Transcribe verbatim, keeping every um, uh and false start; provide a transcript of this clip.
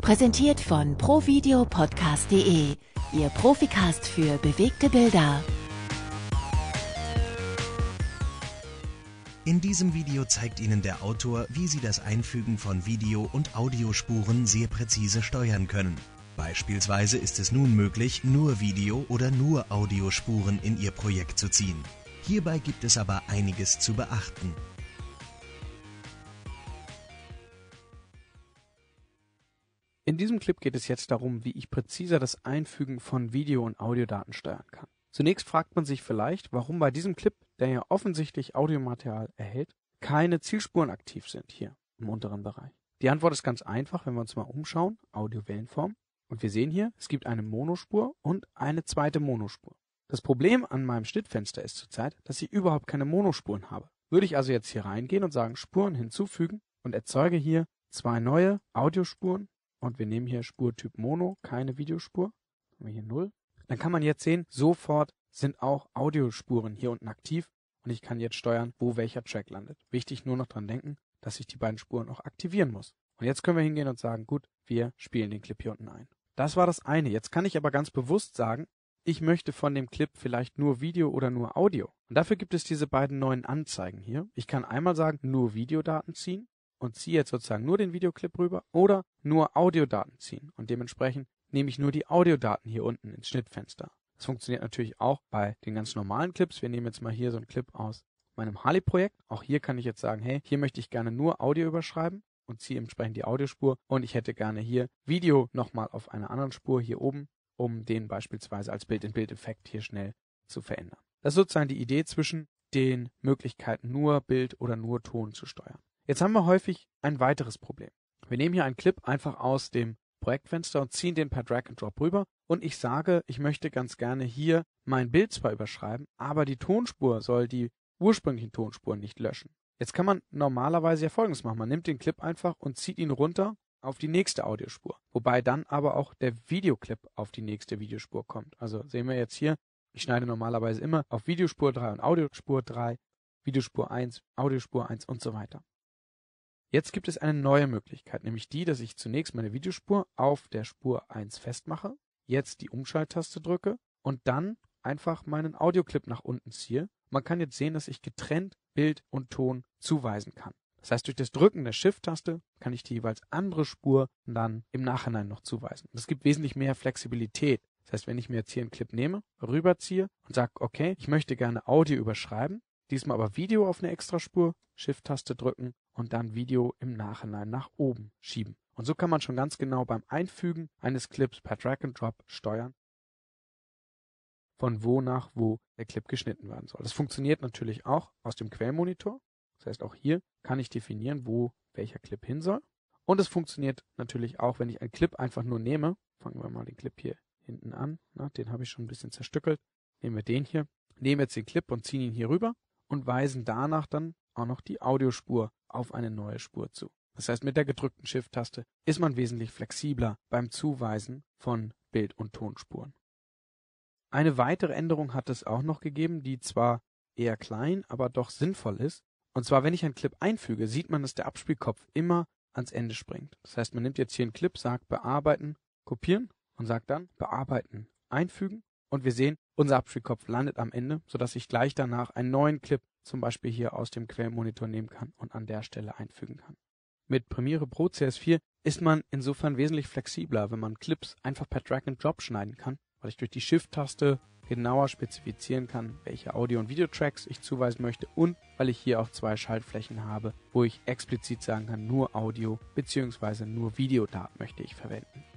Präsentiert von provideopodcast punkt de, Ihr Proficast für bewegte Bilder. In diesem Video zeigt Ihnen der Autor, wie Sie das Einfügen von Video- und Audiospuren sehr präzise steuern können. Beispielsweise ist es nun möglich, nur Video- oder nur Audiospuren in Ihr Projekt zu ziehen. Hierbei gibt es aber einiges zu beachten. In diesem Clip geht es jetzt darum, wie ich präziser das Einfügen von Video- und Audiodaten steuern kann. Zunächst fragt man sich vielleicht, warum bei diesem Clip, der ja offensichtlich Audiomaterial erhält, keine Zielspuren aktiv sind hier im unteren Bereich. Die Antwort ist ganz einfach, wenn wir uns mal umschauen, Audio-Wellenform. Und wir sehen hier, es gibt eine Monospur und eine zweite Monospur. Das Problem an meinem Schnittfenster ist zurzeit, dass ich überhaupt keine Monospuren habe. Würde ich also jetzt hier reingehen und sagen Spuren hinzufügen und erzeuge hier zwei neue Audiospuren und wir nehmen hier Spurtyp Mono, keine Videospur, haben wir hier null. Dann kann man jetzt sehen, sofort sind auch Audiospuren hier unten aktiv und ich kann jetzt steuern, wo welcher Track landet. Wichtig nur noch dran denken, dass ich die beiden Spuren auch aktivieren muss. Und jetzt können wir hingehen und sagen, gut, wir spielen den Clip hier unten ein. Das war das eine. Jetzt kann ich aber ganz bewusst sagen, ich möchte von dem Clip vielleicht nur Video oder nur Audio. Und dafür gibt es diese beiden neuen Anzeigen hier. Ich kann einmal sagen, nur Videodaten ziehen und ziehe jetzt sozusagen nur den Videoclip rüber oder nur Audiodaten ziehen. Und dementsprechend nehme ich nur die Audiodaten hier unten ins Schnittfenster. Das funktioniert natürlich auch bei den ganz normalen Clips. Wir nehmen jetzt mal hier so einen Clip aus meinem Harley-Projekt. Auch hier kann ich jetzt sagen, hey, hier möchte ich gerne nur Audio überschreiben und ziehe entsprechend die Audiospur. Und ich hätte gerne hier Video nochmal auf einer anderen Spur hier oben, um den beispielsweise als Bild-in-Bild-Effekt hier schnell zu verändern. Das ist sozusagen die Idee zwischen den Möglichkeiten, nur Bild oder nur Ton zu steuern. Jetzt haben wir häufig ein weiteres Problem. Wir nehmen hier einen Clip einfach aus dem Projektfenster und ziehen den per Drag and Drop rüber und ich sage, ich möchte ganz gerne hier mein Bild zwar überschreiben, aber die Tonspur soll die ursprünglichen Tonspuren nicht löschen. Jetzt kann man normalerweise ja Folgendes machen. Man nimmt den Clip einfach und zieht ihn runter auf die nächste Audiospur, wobei dann aber auch der Videoclip auf die nächste Videospur kommt. Also sehen wir jetzt hier, ich schneide normalerweise immer auf Videospur drei und Audiospur drei, Videospur eins, Audiospur eins und so weiter. Jetzt gibt es eine neue Möglichkeit, nämlich die, dass ich zunächst meine Videospur auf der Spur eins festmache, jetzt die Umschalttaste drücke und dann einfach meinen Audioclip nach unten ziehe. Man kann jetzt sehen, dass ich getrennt Bild und Ton zuweisen kann. Das heißt, durch das Drücken der Shift-Taste kann ich die jeweils andere Spur dann im Nachhinein noch zuweisen. Das gibt wesentlich mehr Flexibilität. Das heißt, wenn ich mir jetzt hier einen Clip nehme, rüberziehe und sage, okay, ich möchte gerne Audio überschreiben, diesmal aber Video auf eine Extraspur, Shift-Taste drücken und dann Video im Nachhinein nach oben schieben. Und so kann man schon ganz genau beim Einfügen eines Clips per Drag and Drop steuern, von wo nach wo der Clip geschnitten werden soll. Das funktioniert natürlich auch aus dem Quellmonitor. Das heißt, auch hier kann ich definieren, wo welcher Clip hin soll. Und es funktioniert natürlich auch, wenn ich einen Clip einfach nur nehme. Fangen wir mal den Clip hier hinten an. Na, den habe ich schon ein bisschen zerstückelt. Nehmen wir den hier. Nehmen jetzt den Clip und ziehen ihn hier rüber und weisen danach dann auch noch die Audiospur auf eine neue Spur zu. Das heißt, mit der gedrückten Shift-Taste ist man wesentlich flexibler beim Zuweisen von Bild- und Tonspuren. Eine weitere Änderung hat es auch noch gegeben, die zwar eher klein, aber doch sinnvoll ist. Und zwar, wenn ich einen Clip einfüge, sieht man, dass der Abspielkopf immer ans Ende springt. Das heißt, man nimmt jetzt hier einen Clip, sagt bearbeiten, kopieren und sagt dann bearbeiten, einfügen. Und wir sehen, unser Abspielkopf landet am Ende, sodass ich gleich danach einen neuen Clip zum Beispiel hier aus dem Quellmonitor nehmen kann und an der Stelle einfügen kann. Mit Premiere Pro C S vier ist man insofern wesentlich flexibler, wenn man Clips einfach per Drag and Drop schneiden kann, weil ich durch die Shift-Taste genauer spezifizieren kann, welche Audio- und Videotracks ich zuweisen möchte und weil ich hier auch zwei Schaltflächen habe, wo ich explizit sagen kann, nur Audio bzw. nur Videodaten möchte ich verwenden.